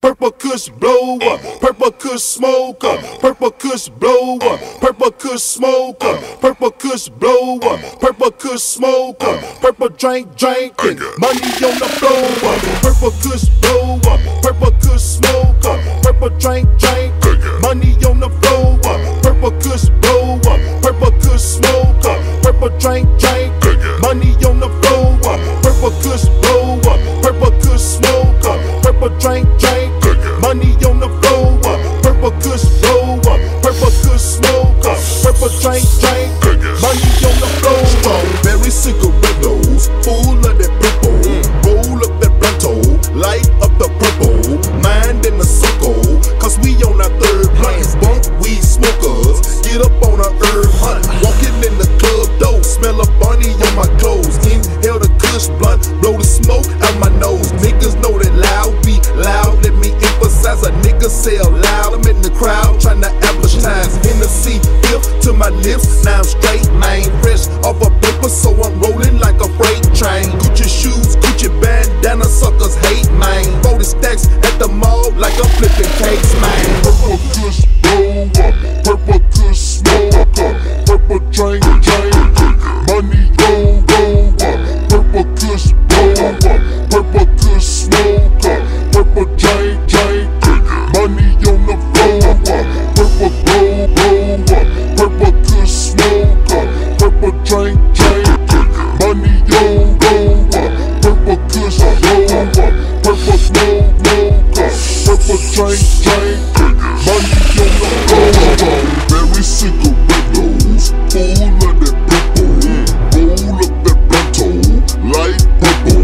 Purple Kush blow up, purple Kush smoke up, purple Kush blow up, purple Kush smoke up, purple Kush blow up, purple Kush smoke up, purple drinking, money on the floor up, purple Kush blow up, purple Kush smoke up, purple drinking, money on the floor up, purple Kush blow up, purple Kush smoke up, purple drinking, money on the floor up, purple Kush blow up, purple Kush smoke up, purple drinking. Money on the floor up, purple Kush blow up, purple Kush smoke up, purple drink, money on the floor. Strawberry cigarettos, full of that purple, roll up that bronto, light up the purple, mind in the circle, cause we on our third blunt, bunk weed smokers, get up on our herb hunt, walking in the club door, smell a bunny on my clothes, inhale the Kush blunt, blow the smoke out my nose, niggas know that loud be loud, let me emphasize a nigga sell loud, I'm in the crowd tryna advertise, Hennessy whip to my lips, now I'm straight, man, fresh off a paper, so I'm rolling like a freight train, Gucci shoes, Gucci bandana, suckers hate, man, 40 stacks at the mall like I'm flipping cakes, man. Purple Kush blow up, purple Kush smoke up, purple drink, money go up, purple Kush blow up, purple Kush smoke up, purple drink, money on the floor up, purple blow up, purple Kush smoke up, purple drink, money on go up, purple Kush blow up, purple smoke up, purple drink, money on the floor. Very cigarettos, full of that purple, roll up that bronto, light purple,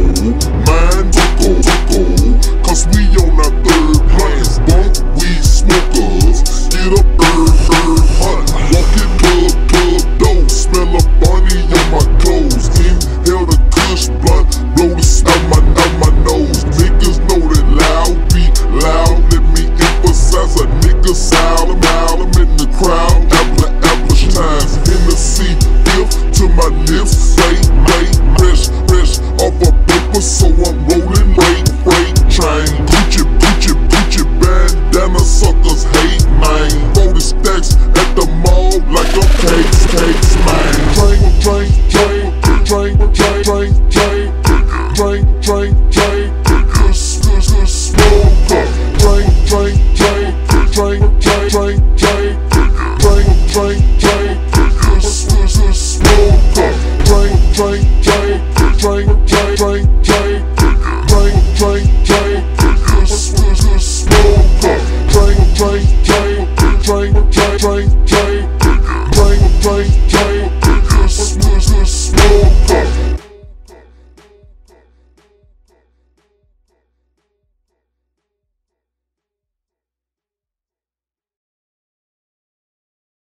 mind tuckle, cause we on our third blunt, bunk weed smokers, get up herb hunt, walking club door, smell a bunny on my clothes, inhale the Kush blunt, blow the smoke out my nose, niggas know that loud be loud, let me emphasize a nigga sound, I'm in the crowd, apple times, Hennessy whip to my lips, stay fresh off a paper, so I'm rolling freight train, Gucci bandana, suckers hate, man, 40 stacks at the mall like a cakes, man. Kush smoke up, drink, Kush smoke up, drink, Kush smoke up, drink,